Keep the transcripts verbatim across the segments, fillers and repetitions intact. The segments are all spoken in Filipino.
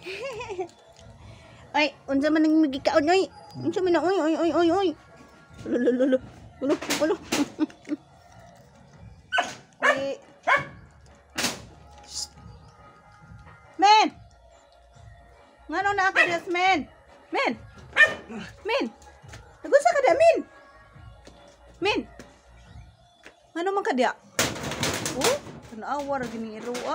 Ay, unsa man ning magikaon oy? Unsa man oy oy oy oy oy. Lolo lolo. Ulo ulo. Ay. Men. Ngano na ka dias men? Men. Men. Nagunsa ka da men? Men. Ngano man ka dia? Oh, tanawa ra gini iro ah.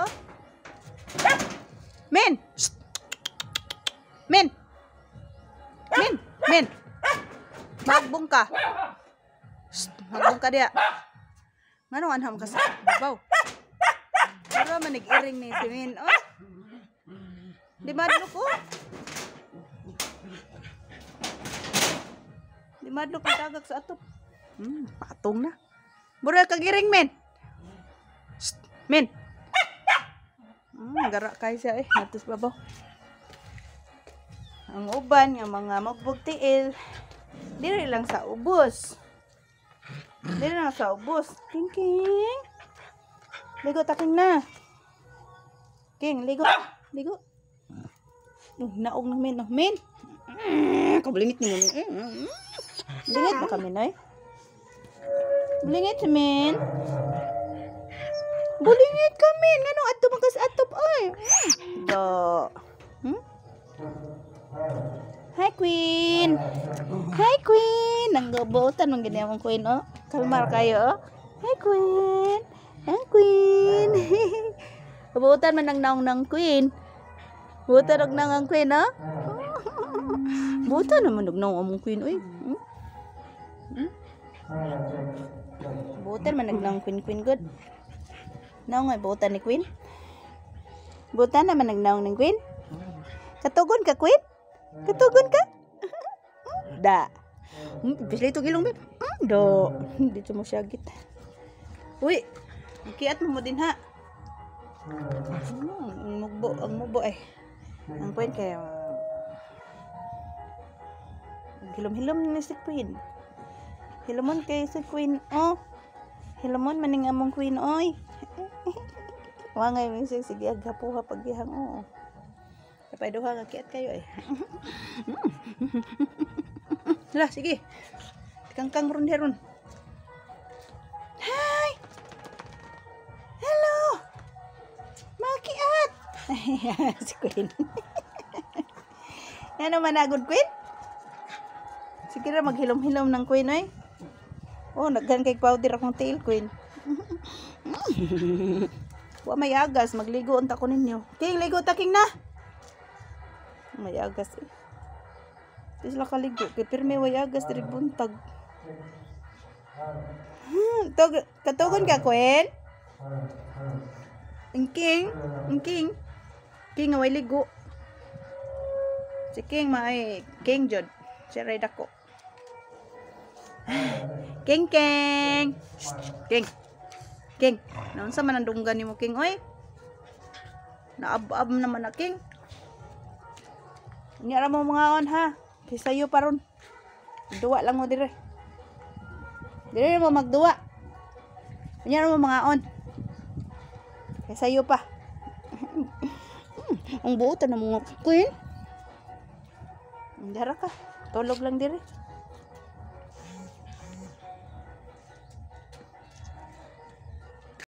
Men. Men. Men, men. Magbong ka. Shh, magbong ka dia. Ngano anham ka sa babaw? Pero manig-iring ni si Min. Oh. Di madlo ko. Di madlo ko tagak sa atop. Hmm, patong na. Mura ka giring, men. Shh, men. Hmm, gara kay siya eh. Natus babaw. Ang uban nga mga magbugtiil diri lang sa ubos. Diri lang sa ubos. King king. Ligo taking na. King, ligo. Ligo. Uh, naog na men, no. Men. Mm, kablingit ni mo. Mm. Blingit ba kami, noy? Blingit si men. Bulingit kami. Ngano adto magas atop oy. Do. Hmm? Hi, Queen. Hi, Queen. Nanggabutan ng ganyan Queen, oh. Kalmar kayo, oh. Hi, Queen. Hi, Queen. Butan man ng naong ng Queen. Butan ng naong ang Queen, oh. Butan naman ng naong among Queen, oy. Hmm? Hmm? Butan man ng naong Queen, Queen, good. Naong ay butan ni Queen. Butan naman ng naong ng Queen. Katugon ka, Queen? Katugon ka? Da. Bisli ito gilong, babe. Do. Dito mo siyagit. Uy. Kiat mo mo din, ha? Hmm, ang mugbo. Ang mugbo, eh. Ang Queen kaya... Hilom-hilom ni si Queen. Hilomon kay si Queen. Oh. Hilomon maning among Queen, oy. Wangay mo siya. Sige, agapuha paghihang, oh. Kapay duha nga kiat kayo eh. Hala, sige. Kangkang ron heron. Hi! Hello! Makiat! Si Queen. Ano managod, Queen? Sige ra maghilom-hilom ng Queen, eh. Oh, naghan kay powder akong tail, Queen. Wa may agas, magligo unta ko ninyo. King, ligo ta king na. May agas eh. Di sila kaligo. Kaya pirme way agas diri buntag. Hmm, tog katugon ka, Queen? Ang King? Ang King? King nga way ligo. Si King may King jud. Si Red ako. King King. King. King. Naunsa man ang dunggan nimo, King, oy? Naab-ab naman na, King. Nyara mo mga on, ha? Kisayo pa ron. Duwa lang mo dire. Dire mo magduwa. Nyara mo mga on. Kisayo pa. Ang buotan ng mga Queen. Dara ka. Tulog lang dire.